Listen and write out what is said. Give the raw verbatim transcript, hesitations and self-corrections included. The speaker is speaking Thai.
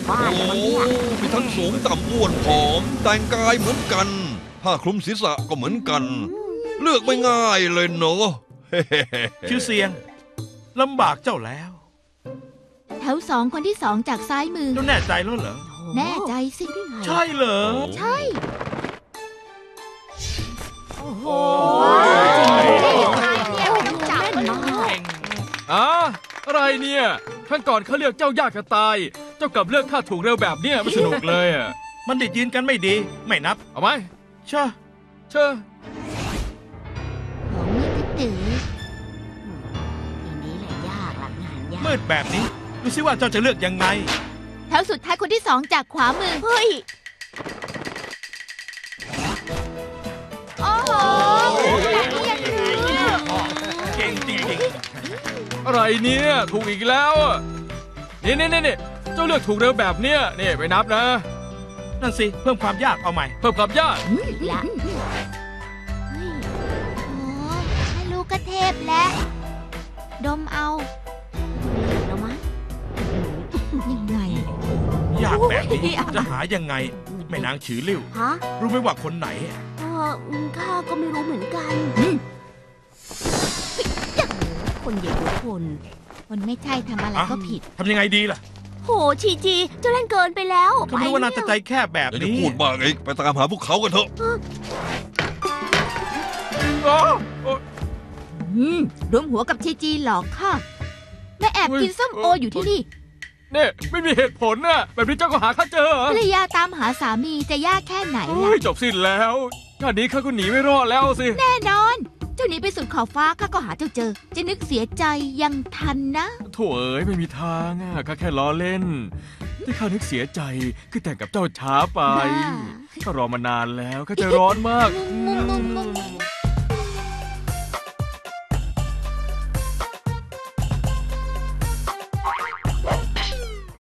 บ้านมันเนี่ยมีทั้งสูงต่ำอ้วนผอมแต่งกายเหมือนกันผ้าคลุมศีรษะก็เหมือนกันเลือกไม่ง่ายเลยเนอะชื่อเสียงลำบากเจ้าแล้วแถวสองคนที่สองจากซ้ายมือเจ้าแน่ใจแล้วเหรอแน่ใจสิใช่เหรอใช่โอ้โหอ่ะอะไรเนี่ยครั้งก่อนเขาเลือกเจ้ายากจะตายเจ้ากลับเลือกข้าถูกเร็วแบบเนี้ยไม่สนุกเลยอ่ะมันดิดยืนกันไม่ดีไม่นับเอาไหมเช่เช่หัวมืดตื้อทีนี้แหละยากละงานยากมืดแบบนี้ดูสิว่าเจ้าจะเลือกยังไงแถวสุดท้ายคนที่สองจากขวามือเฮ้ยโอ้โหแบบนี้ยังเลือกเก่งจริงๆอะไรเนี่ยถูกอีกแล้วนี่นี่นี่เจ้าเลือกถูกเร็วแบบเนี้ยนี่ไปนับนะนั่นสิเพิ่มความยากเอาใหม่เพิ่มความยากละโอ้ให้ลูกกระเทพแล้วดมเอาแล้วมั้งยังไงยากแบบนี้จะหายังไงแม่นางฉือลิ่วฮะรู้ไหมว่าคนไหนเออข้าก็ไม่รู้เหมือนกันคนเดียวคนคนไม่ใช่ทำอะไรก็ผิดทำยังไงดีล่ะโหชีจีเจ้าเล่นเกินไปแล้วเขาไม่รู้ว่านางจะใจแคบแบบนี้พูดบ้างอีกไปตามหาพวกเขากันเถอะรวมหัวกับชีจีหลอกข้าแม่แอบกินส้มโออยู่ที่นี่เนี่ยไม่มีเหตุผลน่ะแบบนี้เจ้าก็หาข้าเจอภรรยาตามหาสามีจะยากแค่ไหนล่ะจบสิ้นแล้วงานนี้ข้าก็หนีไม่รอดแล้วสิแน่นอนเจ้าหนีไปสุดขอบฟ้าข้าก็หาเจ้าเจอจะนึกเสียใจยังทันนะโถ่เอ๋ยไม่มีทางอ่ะข้าแค่ล้อเล่นที่ข้านึกเสียใจคือแต่งกับเจ้าช้าไปข้ารอมานานแล้วข้าใจร้อนมาก